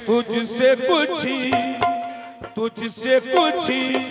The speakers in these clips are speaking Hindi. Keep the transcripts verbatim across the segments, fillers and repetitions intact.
तुझसे कुछ तुझसे कुछ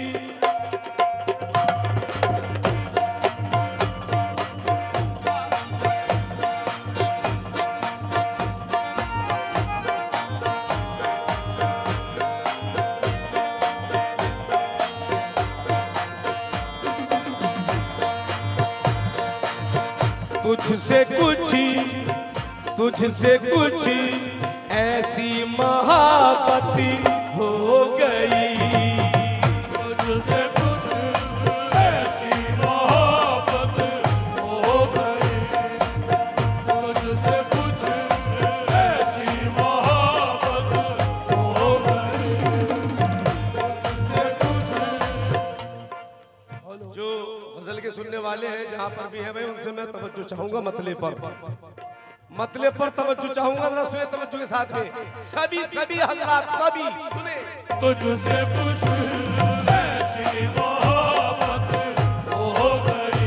तुझसे कुछ तुझसे कुछ ऐसी महाबत हो गई, तुझसे कुछ ऐसी महाबत हो गई, तुझसे कुछ ऐसी महाबत हो गई, तुझसे कुछ। जो गजल के सुनने वाले हैं जहाँ पर भी है भाई, उनसे मैं तवज्जो चाहूंगा मतले पर मतले पर तवज्जो चाहूंगा, जरा सुने तवज्जो के साथ में सभी सभी हजरात सभी सुने। तुझसे कुछ ऐसी मोहब्बत हो गई,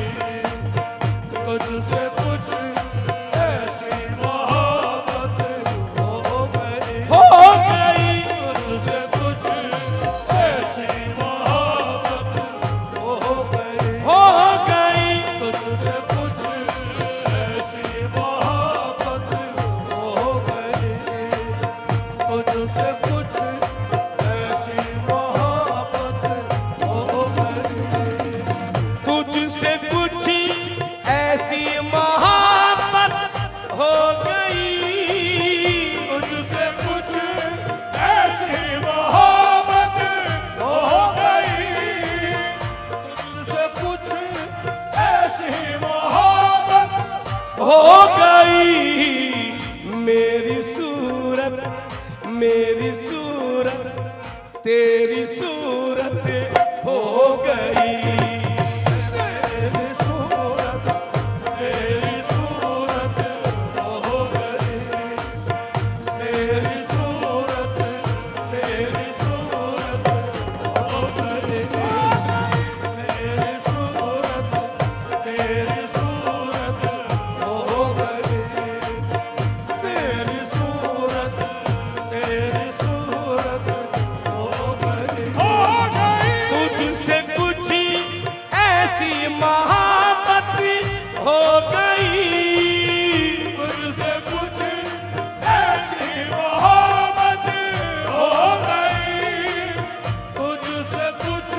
तुझसे कुछ ऐसी मोहब्बत हो गई, हो गई तुझसे कुछ ऐसी मोहब्बत हो गई, हो गई तुझसे कुछ ऐसी मोहब्बत हो गई, तुझसे कुछ ऐसी मोहब्बत हो गई, तुझसे कुछ ऐसी मोहब्बत हो गई, तुझसे कुछ ऐसी मोहब्बत हो गई, तुझसे कुछ ऐसी मोहब्बत हो गई। मेरी सूरत मेरी सूरत तेरी सूरत हो गई, तेरी सूरत तेरी सूरत हो गई, तेरी सूरत तेरी सूरत हो गई, तेरी सूरत तेरी सूरत हो गई, तेरी सूरत तेरी सूरत हो गई, हो गई, तुझसे कुछ ऐसी मोहब्बत हो गई, तुझसे कुछ ऐसी मोहब्बत हो गई, तुझसे कुछ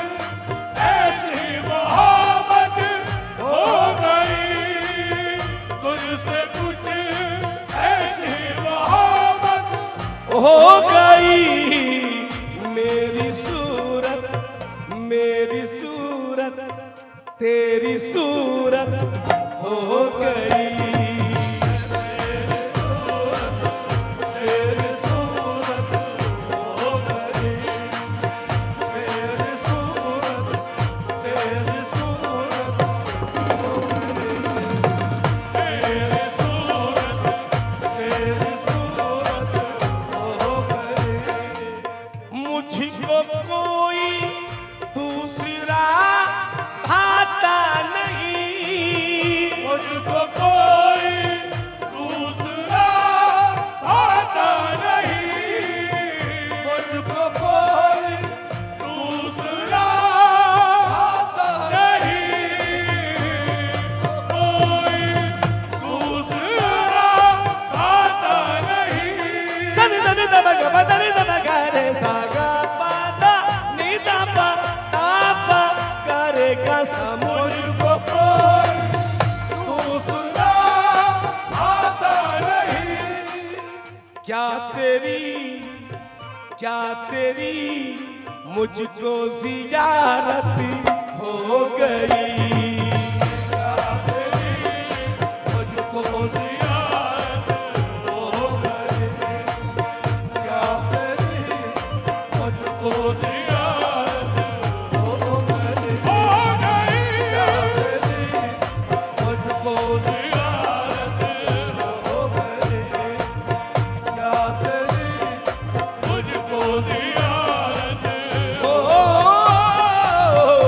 ऐसी मोहब्बत हो गई, तुझसे कुछ ऐसी मोहब्बत हो गई। मेरी सूरत मेरी सूरत तेरी सूरत हो गई, तेरी सूरत हो गई, तेरी सूरत तेरी सूरत हो गई, तेरी सूरत तेरी सूरत हो गई, मुझको कोई दूसरा भाता नहीं, मुझको कोई दूसरा भाता नहीं, मुझको कोई दूसरा भाता नहीं, कोई दूसरा भाता नहीं, सन सन दमक बदन दमक रे सागा पादा नीदा पा तापा करेगा समुद्र मुझको कोई दूसरा भाता नहीं, क्या तेरी क्या तेरी मुझको जियारत हो गई, मुझको ज़ियारत हो गई, क्या तेरी मुझको ज़ियारत हो गई, हो गई, क्या तेरी मुझको ज़ियारत हो गई, क्या तेरी मुझको ज़ियारत ओ,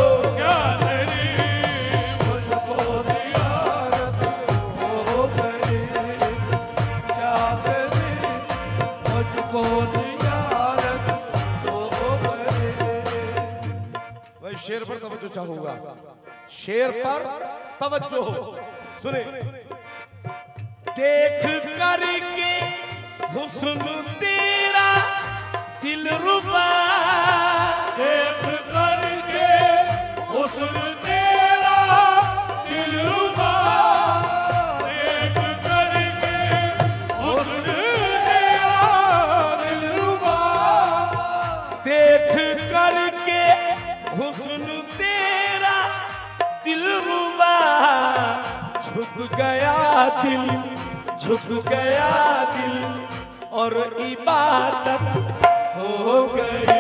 क्या तेरी मुझको ज़ियारत हो गई, शेर पर तवज्जो चाहूंगा, शेर पर तवज्जो हो, सुने। देख करके हुस्न तेरा दिलरुबा, देख करके हुस्न तेरा दिलरुबा, देख करके हुस्न तेरा दिलरुबा, देख करके हुस्न तेरा दिलरुबा, झुक गया दिल, झुक गया दिल और इबादत हो गई।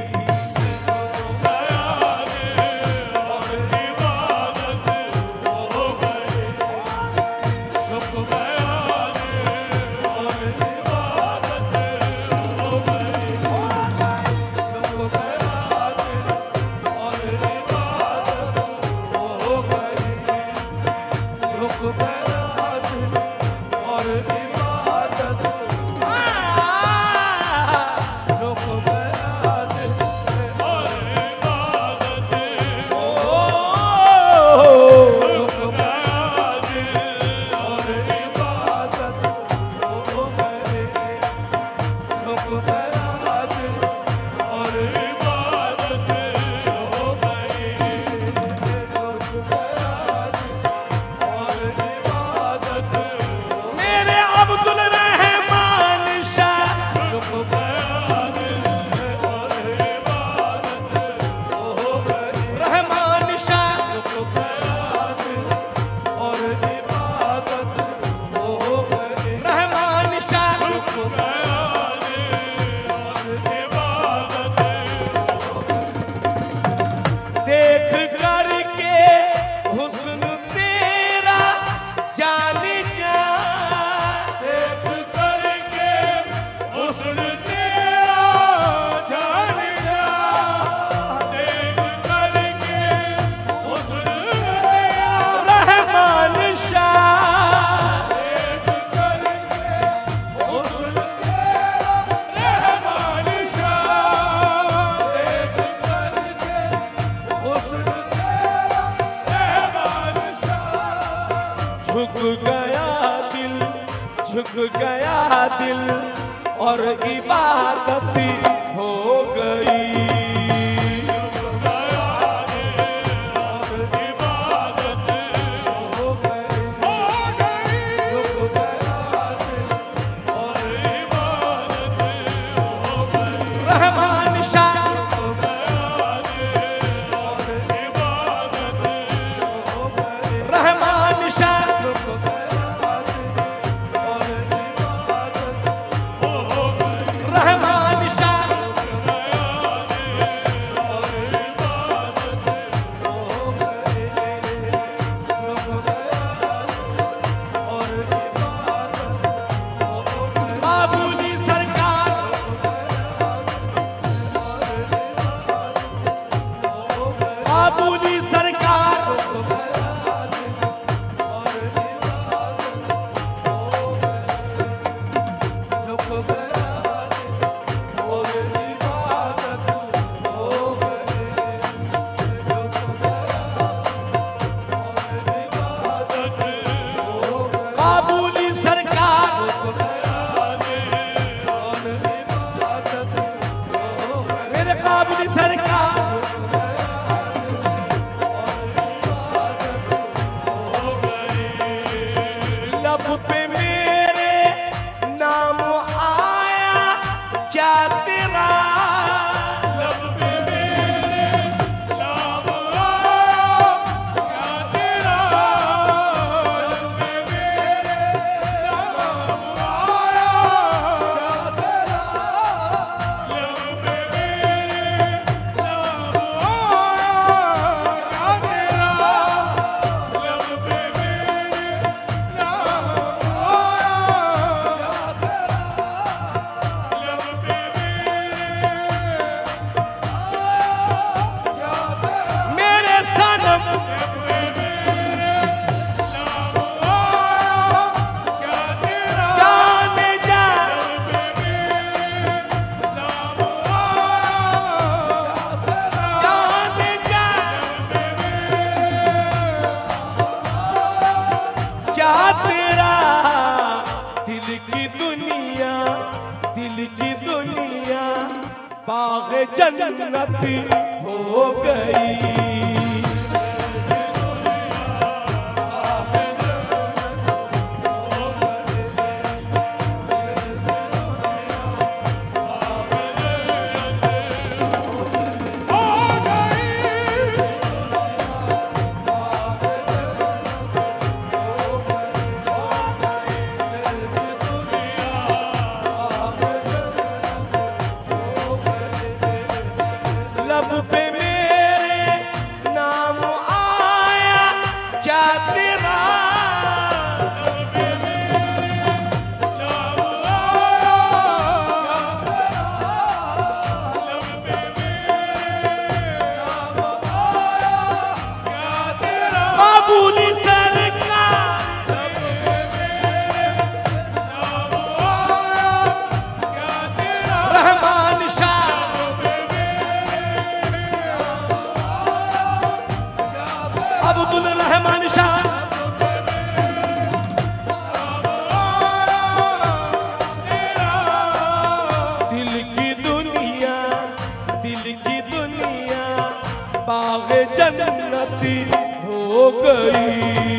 झुक गया दिल और इबादत हो गई। की दुनिया, दिल की दुनिया बाग़ जन्नती हो गई। लब पे मेरे नाम आया क्या तेरा, लब पे मेरे नाम आया क्या तेरा, लब पे मेरे नाम आया क्या तेरा, काबुली सरकार, लब पे मेरे नाम आया क्या तेरा, रहमान शाह अब्दुल रहमान शाह, दिल की दुनिया, दिल की दुनिया बाग़ जन्नती हो गई।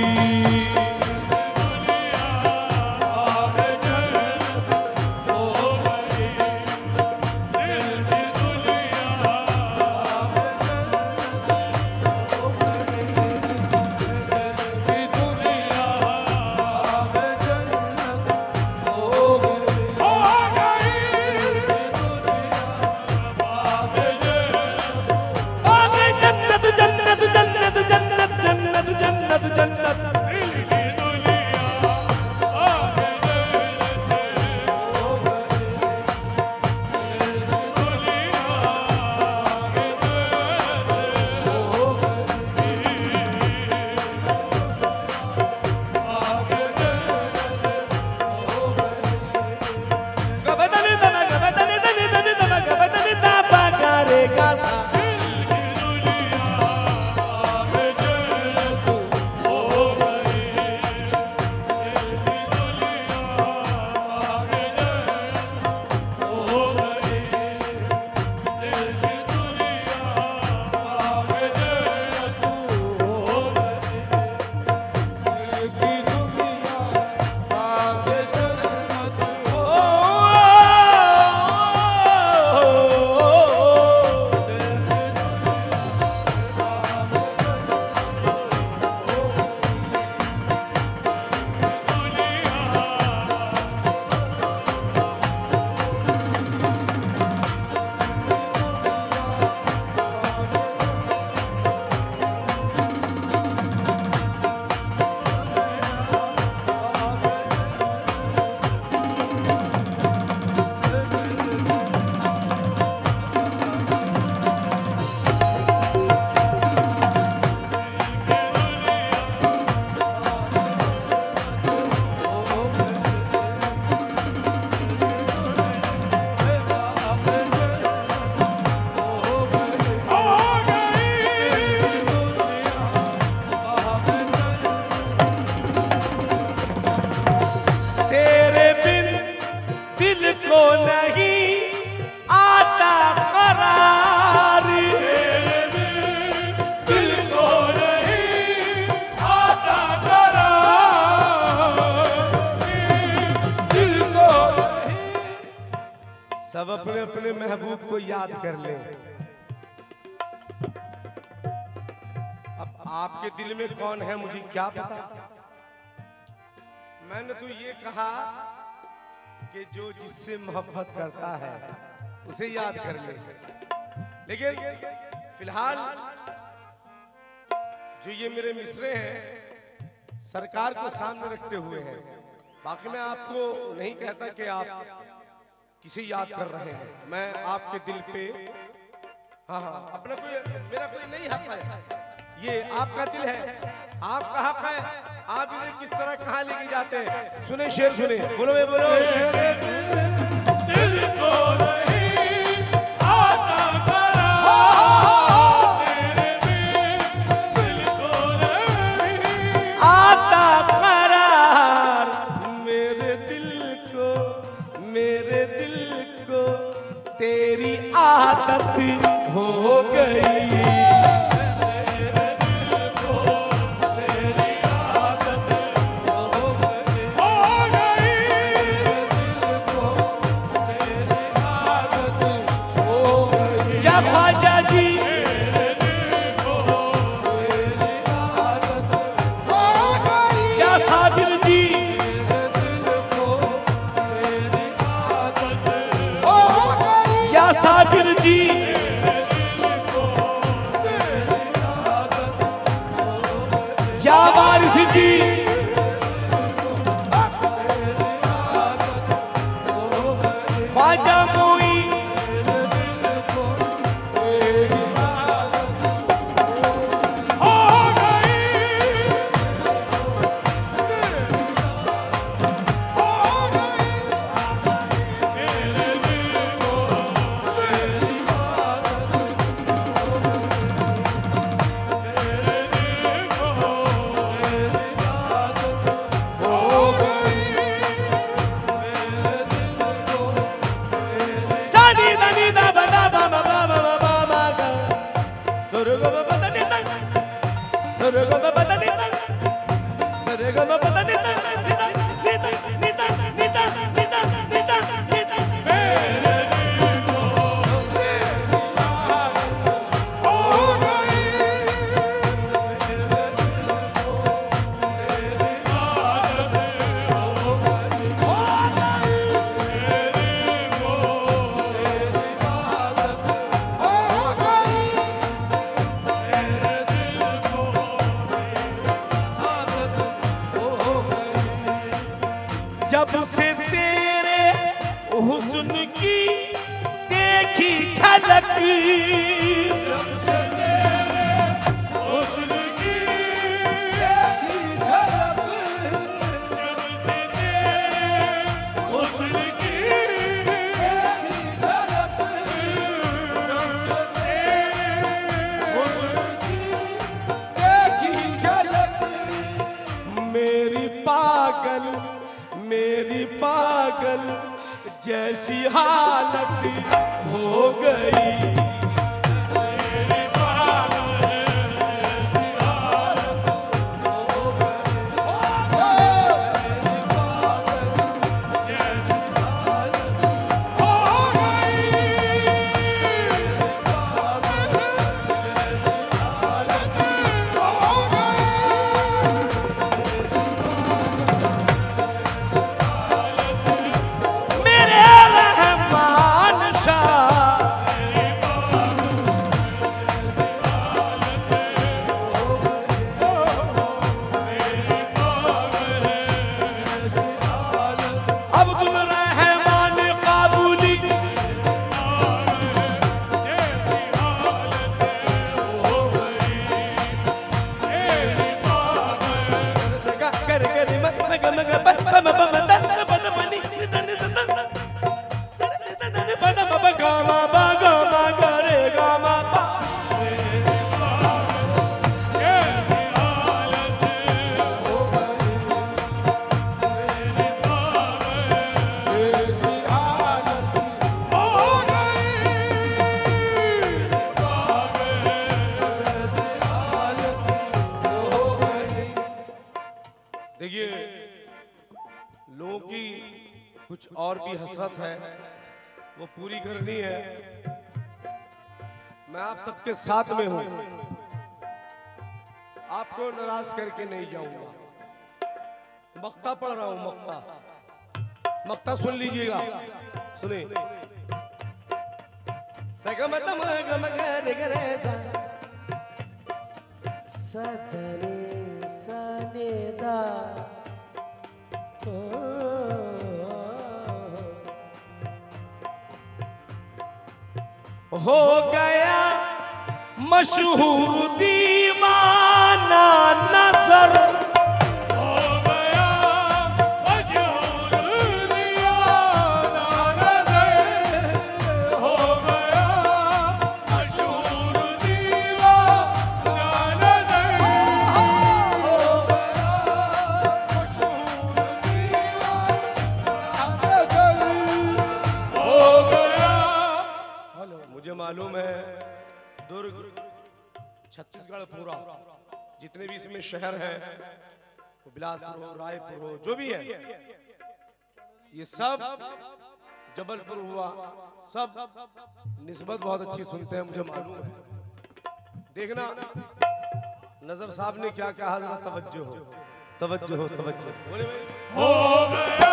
सब अपने अपने महबूब को याद कर ले। अब आपके दिल में कौन है मुझे क्या पता। मैंने तो ये कहा कि जो जिससे मोहब्बत करता है उसे याद कर ले। लेकिन फिलहाल जो ये मेरे मिसरे हैं सरकार को सामने रखते हुए हैं। बाकी मैं आपको नहीं कहता कि आप किसे याद कर रहे हैं। मैं आपके दिल पे हाँ हाँ अपना कोई मेरा कोई नहीं हक है, ये आपका दिल है, आपका हक है। आप इसे किस तरह कहाँ लेके जाते हैं सुने, शेर सुने, बोलो मैं बोलो। दिल को नहीं आता करार, दिल को नहीं आता करार, मेरे दिल को आदत हो गई। क्या ख्वाजा जी क्या साबिर जी क्या साबिर जी या वारिस जी ख्वाजा मोई जब से तेरे हुस्न की देखी झलक, जब से तेरे हुस्न की देखी झलक, जब से तेरे हुस्न की देखी झलक, जब से तेरे हुस्न की देखी झलक, मेरी पागल मेरी पागल जैसी हालत हो गई। मेरी पागल जैसी हालत हो गई। मेरी पागल जैसी हालत हो गई। पागल जैसी हालत हो गई। देखिए, लोगों की कुछ और भी हसरत है, वो पूरी करनी है। मैं आप सबके साथ में हूं, आपको नाराज करके नहीं जाऊंगा। मक्ता पढ़ रहा हूं, मक्ता मक्ता सुन लीजिएगा, सुनिए। सदरे सनेदा हो गया मशहूर दीवाना नजर, हो गया मशहूर दीवाना नजर, हो गया मशहूर दीवाना नजर, हो गया मशहूर दीवाना नजर, हो गया। हेलो, मुझे मालूम है दुर्ग, छत्तीसगढ़ पूरा जितने भी इसमें शहर हैं, बिलासपुर हो, रायपुर हो, जो भी है, ये सब जबलपुर हुआ, सब निस्बत बहुत अच्छी सुनते हैं, मुझे मालूम है। देखना नजर साहब ने क्या कहा, जरा तवज्जो हो, तवज्जो हो, तवज्जो बोले हो गया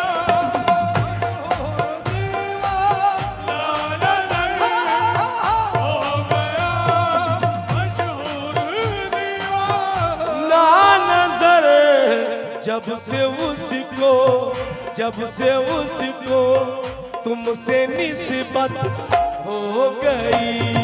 जब से उसको, जब से उसको तुमसे निस्बत हो गई,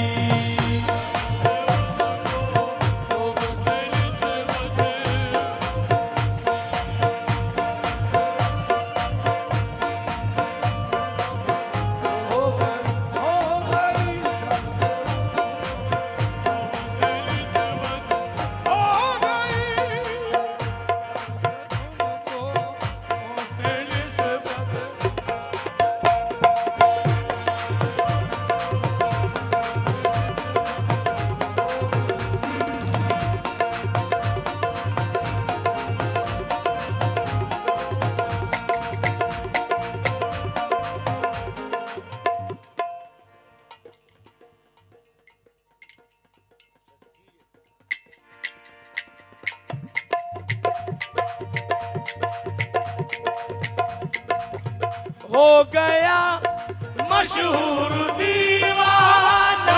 हो गया मशहूर दीवाना,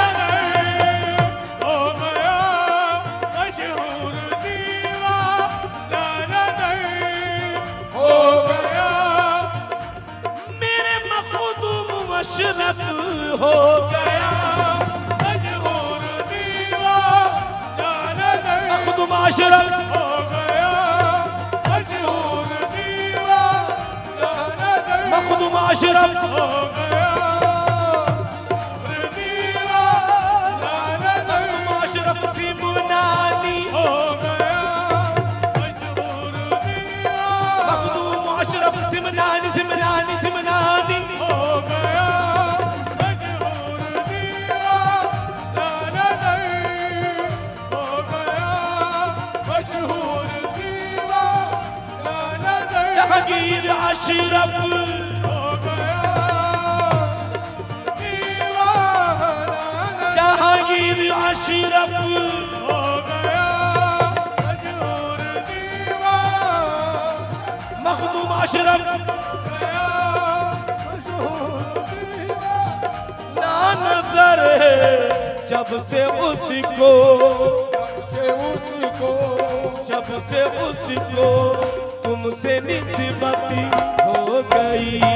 हो गया मशहूर दीवाना, हो गया मेरे मखदूम मशरफ हो गया, मशहूर दीवाना, मखदूम अशरफ हो गया मशहूर मखदूम अशरफ हो गया अशरफ सिमनानी, हो गया मशहूर मखदूम अशरफ सिमनानी, सिमनानी सिमनानी हो गया मशहूर दीवाना, हो गया मशहूर दीवाना, जहांगीर अशरफ, जहांगीर अशरफ हो गया मशहूर दीवाना, मखदूम अशरफ ना नजर है जब से उसको, से उसको जब से उसको तुमसे निस्बत हो गई।